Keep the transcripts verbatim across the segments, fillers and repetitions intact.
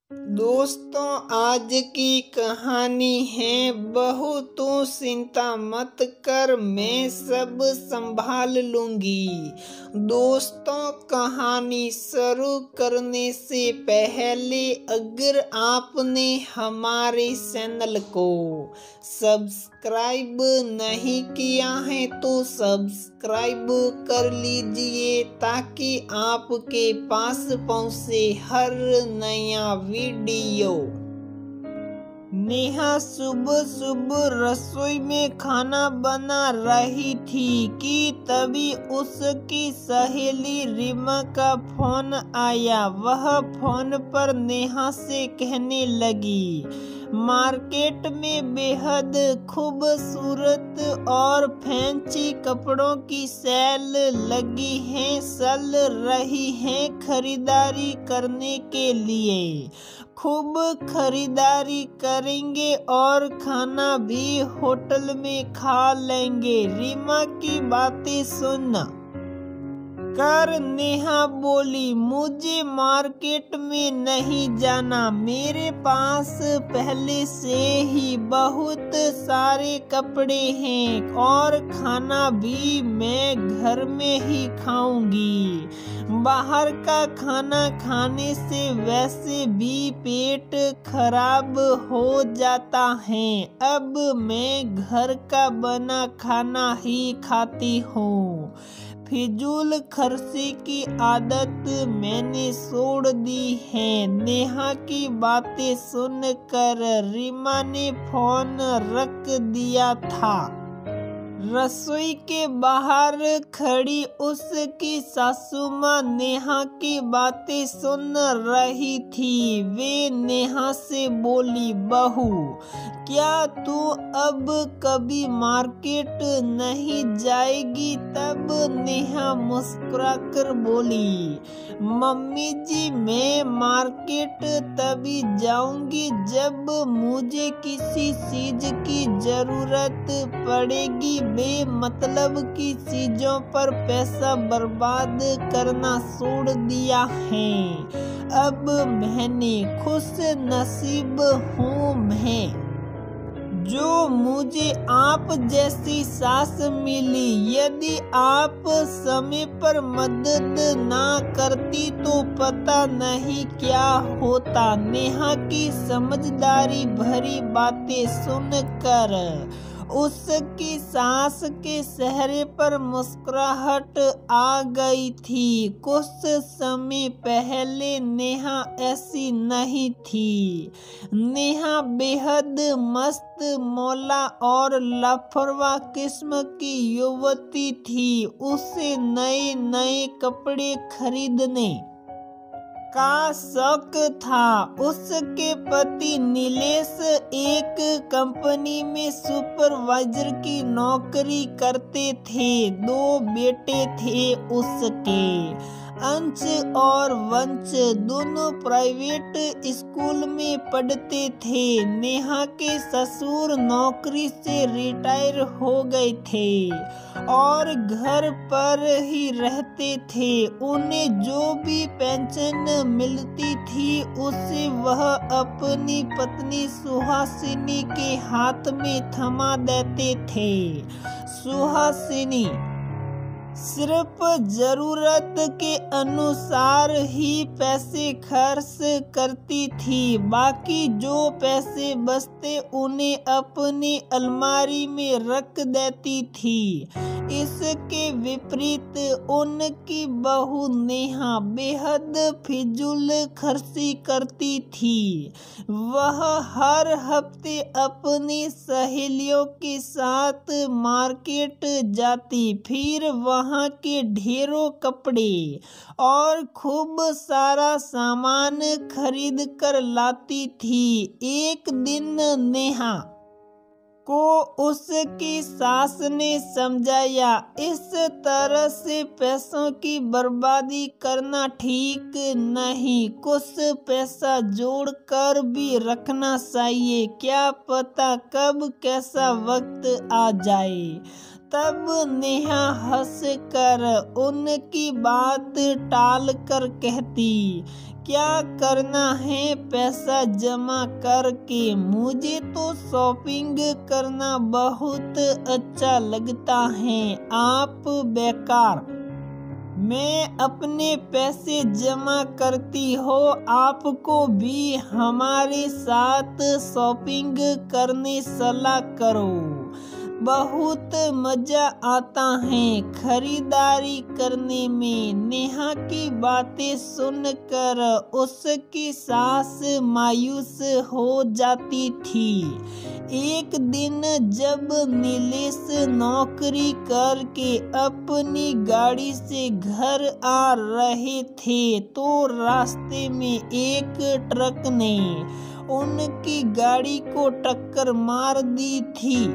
दोस्तों, आज की कहानी है बहू तू चिंता मत कर, मैं सब संभाल लूंगी। दोस्तों, कहानी शुरू करने से पहले अगर आपने हमारे चैनल को सब्सक्राइब नहीं किया है तो सब्सक्राइब कर लीजिए ताकि आपके पास पहुंचे हर नया वीडियो। नेहा सुबह सुबह रसोई में खाना बना रही थी कि तभी उसकी सहेली रीमा का फोन आया। वह फोन पर नेहा से कहने लगी, मार्केट में बेहद खूबसूरत और फैंसी कपड़ों की सेल लगी है, चल रही है खरीदारी करने के लिए। खूब खरीदारी करेंगे और खाना भी होटल में खा लेंगे। रीमा की बातें सुन कर नेहा बोली, मुझे मार्केट में नहीं जाना, मेरे पास पहले से ही बहुत सारे कपड़े हैं और खाना भी मैं घर में ही खाऊंगी। बाहर का खाना खाने से वैसे भी पेट खराब हो जाता है। अब मैं घर का बना खाना ही खाती हूँ। फिजूल खर्ची की आदत मैंने छोड़ दी है। नेहा की बातें सुनकर रीमा ने फोन रख दिया था। रसोई के बाहर खड़ी उसकी सासू माँ नेहा की बातें सुन रही थी। वे नेहा से बोली, बहू क्या तू अब कभी मार्केट नहीं जाएगी? तब नेहा मुस्कुराकर बोली, मम्मी जी मैं मार्केट तभी जाऊंगी जब मुझे किसी चीज की जरूरत पड़ेगी। बेमतलब की चीजों पर पैसा बर्बाद करना छोड़ दिया है। अब मैंने खुश नसीब हूँ मैं जो मुझे आप जैसी सास मिली। यदि आप समय पर मदद ना करती तो पता नहीं क्या होता। नेहा की समझदारी भरी बातें सुनकर उसकी सास के चेहरे पर मुस्कुराहट आ गई थी। कुछ समय पहले नेहा ऐसी नहीं थी। नेहा बेहद मस्त मौला और लापरवाह किस्म की युवती थी। उसे नए नए कपड़े खरीदने का शौक था। उसके पति नीलेश एक कंपनी में सुपरवाइजर की नौकरी करते थे। दो बेटे थे उसके, अंश और वंश, दोनों प्राइवेट स्कूल में पढ़ते थे। नेहा के ससुर नौकरी से रिटायर हो गए थे और घर पर ही रहते थे। उन्हें जो भी पेंशन मिलती थी उसे वह अपनी पत्नी सुहासिनी के हाथ में थमा देते थे। सुहासिनी सिर्फ जरूरत के अनुसार ही पैसे खर्च करती थी। बाकी जो पैसे बचते उन्हें अपनी अलमारी में रख देती थी। इसके विपरीत उनकी बहू नेहा बेहद फिजूल खर्ची करती थी। वह हर हफ्ते अपनी सहेलियों के साथ मार्केट जाती, फिर वहाँ के ढेरों कपड़े और खूब सारा सामान खरीद कर लाती थी। एक दिन नेहा को उसकी सास ने समझाया, इस तरह से पैसों की बर्बादी करना ठीक नहीं। कुछ पैसा जोड़ कर भी रखना चाहिए, क्या पता कब कैसा वक्त आ जाए। तब नेहा हंस कर उनकी बात टाल कर कहती, क्या करना है पैसा जमा करके? मुझे तो शॉपिंग करना बहुत अच्छा लगता है। आप बेकार। मैं अपने पैसे जमा करती हो, आपको भी हमारे साथ शॉपिंग करने सलाह करो। बहुत मजा आता है खरीदारी करने में। नेहा की बातें सुनकर उसकी सास मायूस हो जाती थी। एक दिन जब नीलेश नौकरी करके अपनी गाड़ी से घर आ रहे थे तो रास्ते में एक ट्रक ने उनकी गाड़ी को टक्कर मार दी थी,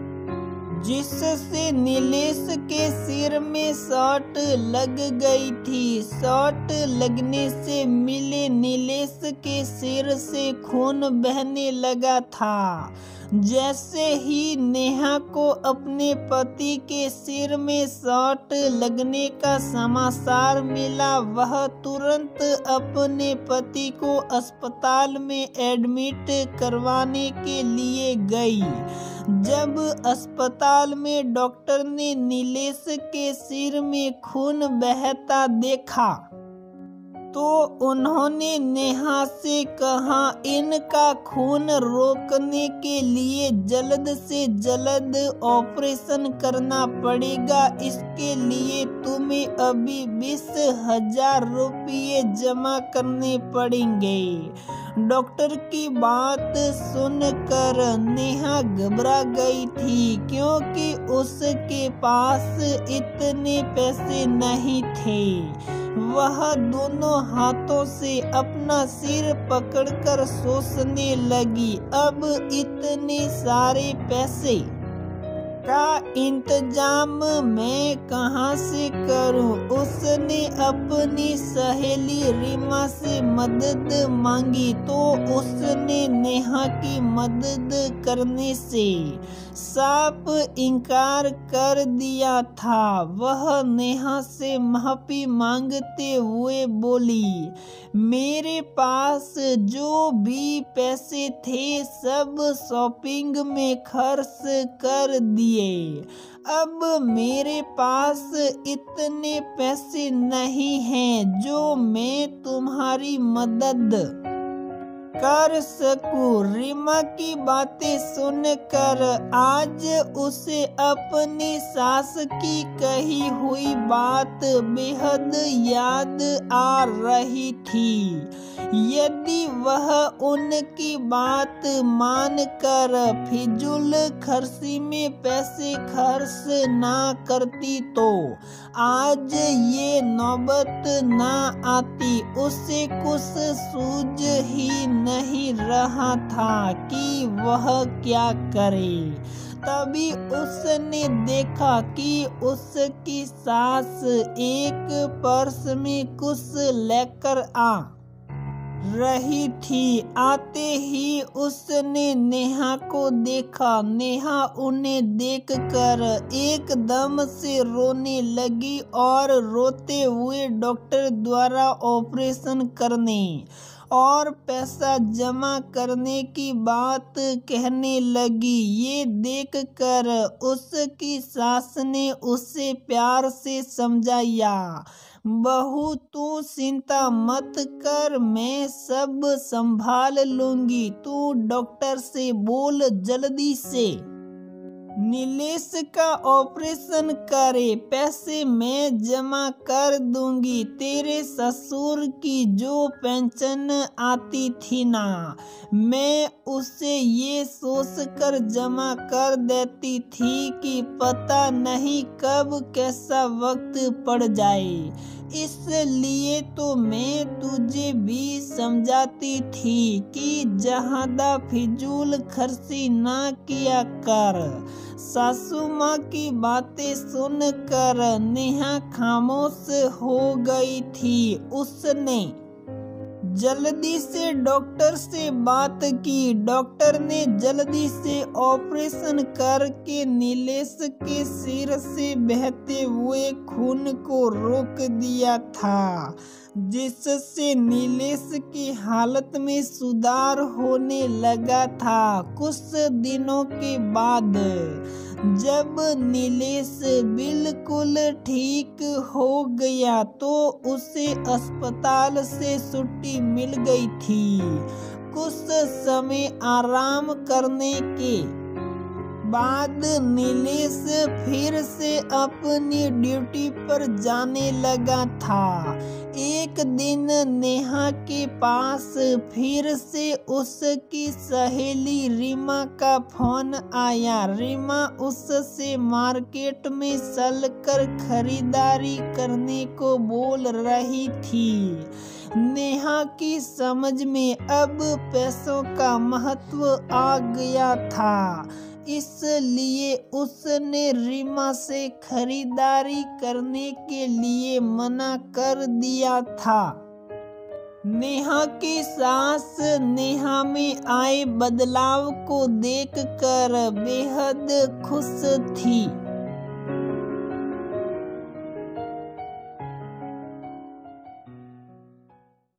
जिससे नीलेश के सिर में शॉट लग गई थी। शॉट लगने से मिले नीलेश के सिर से खून बहने लगा था। जैसे ही नेहा को अपने पति के सिर में शॉट लगने का समाचार मिला, वह तुरंत अपने पति को अस्पताल में एडमिट करवाने के लिए गई। जब अस्पताल में डॉक्टर ने नीलेश के सिर में खून बहता देखा तो उन्होंने नेहा से कहा, इनका खून रोकने के लिए जल्द से जल्द ऑपरेशन करना पड़ेगा। इसके लिए तुम्हें अभी बीस हजार रुपये जमा करने पड़ेंगे। डॉक्टर की बात सुनकर नेहा घबरा गई थी, क्योंकि उसके पास इतने पैसे नहीं थे। वह दोनों हाथों से अपना सिर पकड़कर सोचने लगी, अब इतने सारे पैसे का इंतजाम मैं कहाँ से करूं? उसने अपनी सहेली रीमा से मदद मांगी तो उसने नेहा की मदद करने से साफ इनकार कर दिया था। वह नेहा से माफी मांगते हुए बोली, मेरे पास जो भी पैसे थे सब शॉपिंग में खर्च कर दिए। अब मेरे पास इतने पैसे नहीं हैं जो मैं तुम्हारी मदद कर सकूं। रीमा की बातें सुनकर आज उसे अपनी सास की कही हुई बात बेहद याद आ रही थी। यदि वह उनकी बात मानकर फिजूल खर्ची में पैसे खर्च ना करती तो आज ये नौबत ना आती। उसे कुछ सूझ ही नहीं रहा था कि वह क्या करे। तभी उसने देखा कि उसकी सास एक पर्स में कुछ लेकर आ रही थी। आते ही उसने नेहा को देखा। नेहा उन्हें देखकर एकदम से रोने लगी और रोते हुए डॉक्टर द्वारा ऑपरेशन करने और पैसा जमा करने की बात कहने लगी। ये देखकर उसकी सास ने उसे प्यार से समझाया, बहू तू चिंता मत कर, मैं सब संभाल लूंगी। तू डॉक्टर से बोल जल्दी से नीलेश का ऑपरेशन करे, पैसे मैं जमा कर दूंगी। तेरे ससुर की जो पेंशन आती थी ना, मैं उसे ये सोचकर जमा कर देती थी कि पता नहीं कब कैसा वक्त पड़ जाए। इसलिए तो मैं तुझे भी समझाती थी कि ज्यादा फिजूल खर्ची ना किया कर। सासू माँ की बातें सुनकर नेहा खामोश हो गई थी। उसने जल्दी से डॉक्टर से बात की। डॉक्टर ने जल्दी से ऑपरेशन करके नीलेश के सिर से बहते हुए खून को रोक दिया था। जिससे नीलेश की हालत में सुधार होने लगा था। कुछ दिनों के बाद जब नीलेश बिल्कुल ठीक हो गया तो उसे अस्पताल से छुट्टी मिल गई थी। कुछ समय आराम करने के बाद नीलेश फिर से अपनी ड्यूटी पर जाने लगा था। एक दिन नेहा के पास फिर से उसकी सहेली रीमा का फोन आया। रीमा उससे मार्केट में चलकर खरीदारी करने को बोल रही थी। नेहा की समझ में अब पैसों का महत्व आ गया था, इसलिए उसने रीमा से खरीदारी करने के लिए मना कर दिया था। नेहा की सास नेहा में आए बदलाव को देखकर बेहद खुश थी।